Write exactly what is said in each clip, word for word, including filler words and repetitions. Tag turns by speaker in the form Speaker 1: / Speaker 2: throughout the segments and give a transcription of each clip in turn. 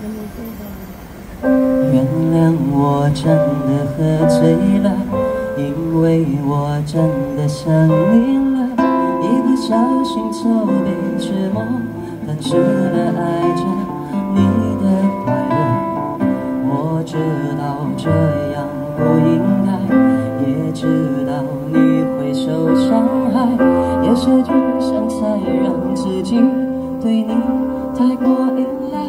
Speaker 1: 原谅我真的喝醉了，因为我真的想你了，一不小心就被折磨，但是了爱着你的快乐。我知道这样不应该，也知道你会受伤害，也许就想才让自己对你太过依赖。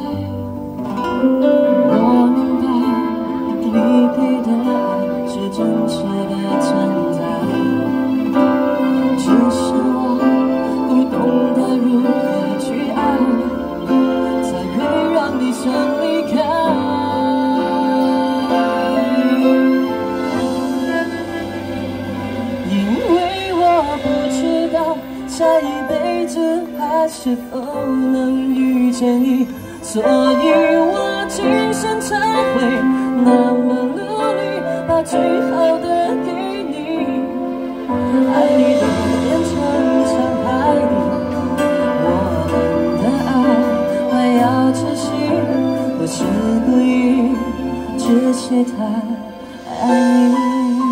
Speaker 1: 我明白你给的爱是真实的存在，只是我不懂得如何去爱，才会让你想离开。因为我不知道下一辈子还是否能遇见你，所以我今生才会那么努力，把最好的给你。爱你都变成伤害你，我们的爱还要珍惜，不是故意，只是太爱你。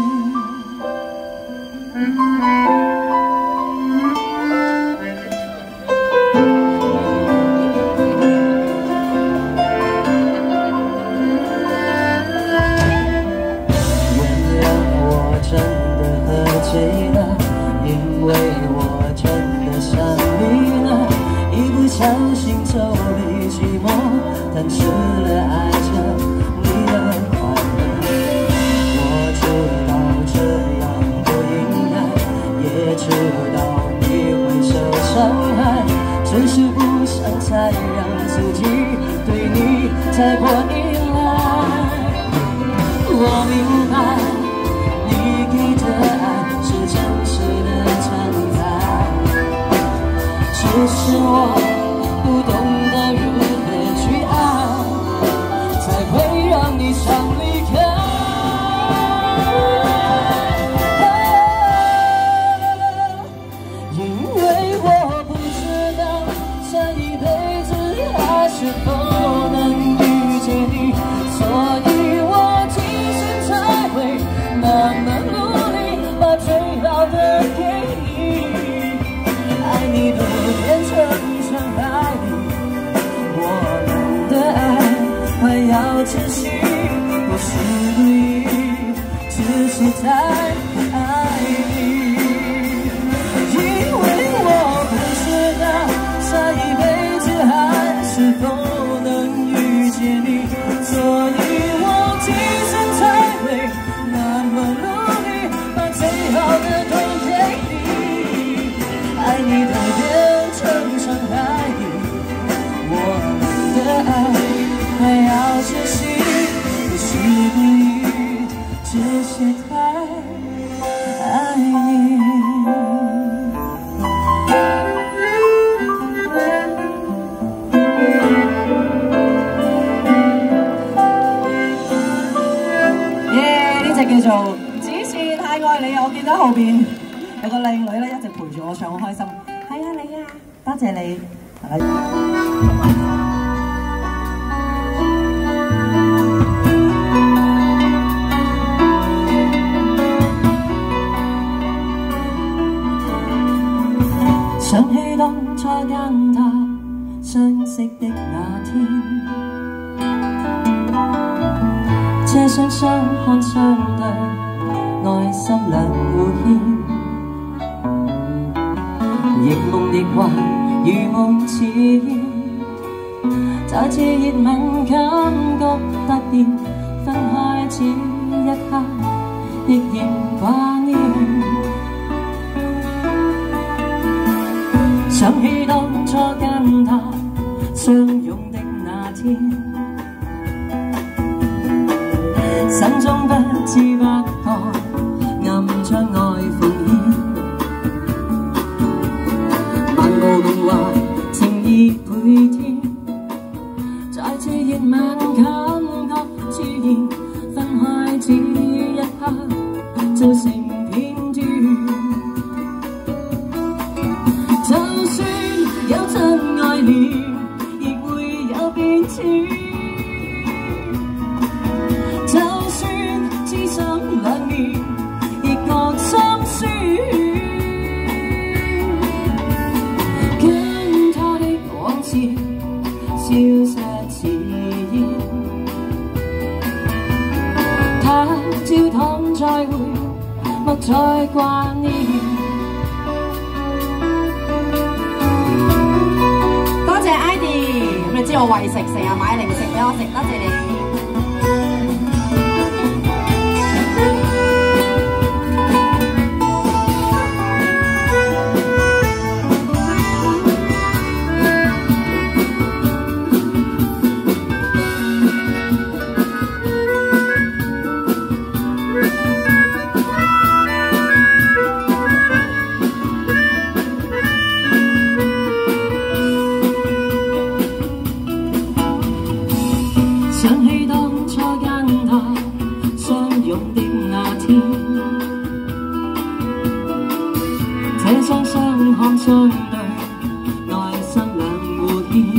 Speaker 1: 因为我真的想你了，一不小心就被寂寞，但吃了爱着你的快乐。我知道这样不应该，也知道你会受伤害，只是不想再让自己对你太过依赖。我明白你给的爱是真实的存在，只是我不懂得如何去爱，才会让你想离开。因为我不知道下一辈子还是否能遇见你，所以我今生才会那么努力，把最好的给你。爱你都变成伤害你，我们的爱还要珍惜，不是故意，只是太爱你。因为我不知道下一辈子还是否能遇见你，所以我今生才会那么努力，把最好的都给你。爱你都变成伤害你，我们的爱还要珍惜，不是故意，只是太爱你。耶！呢隻叫做只是太愛你，我見到後邊有個靚女咧，一直陪住我唱，好開心。係啊，你啊，多謝你。想起當初跟他相識的那天，這雙相看相對，內心兩互牽。亦夢亦幻，如夢似煙，再次熱吻感覺突然，分開只一刻，亦仍掛念。想起當初跟他相擁的那天，心中不知不覺暗將愛奉獻。無夢幻，情意倍添，再次熱吻感覺自然，分開只一刻，就成片段。就算有真愛戀，亦會有變遷。 再掛念。
Speaker 2: 多謝 Idy， 咁你知我為食成日買零食俾我食，多謝你。
Speaker 1: 想起當初間他相擁的那天，這雙雙看相對，內心兩互牽，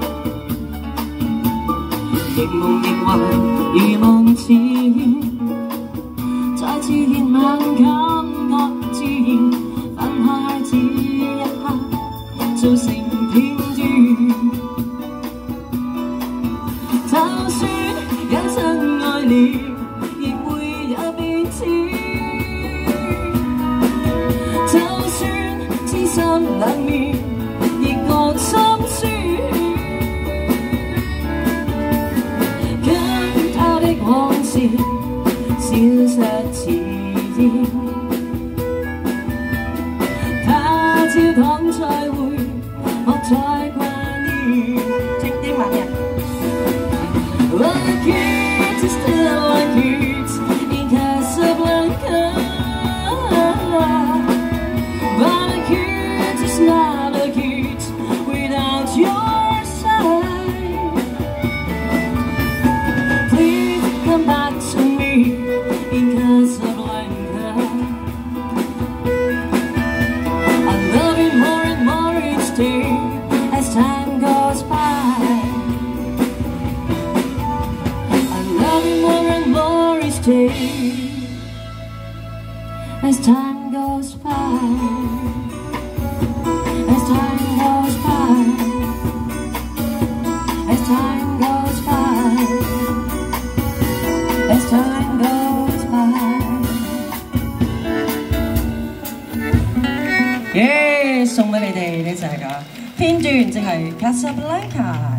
Speaker 1: 亦夢亦幻如夢似，再次現晚感覺自然，分開只一刻，做成片段。 就算有真愛了，亦會有變遷。就算痴心兩面，亦覺心酸。跟他的往事消失似煙，他朝躺再會，莫再掛念。
Speaker 2: 正英文嘅。
Speaker 1: Like it, it's still like it in Casablanca. But a kid is not a kid without your side. Please come back to me in Casablanca. I love you more and more each day as time goes by. Day, as time goes by, as time goes by, as time goes by, as time goes by。
Speaker 2: 耶！送俾你哋呢隻㗎片段，即係 Casablanca。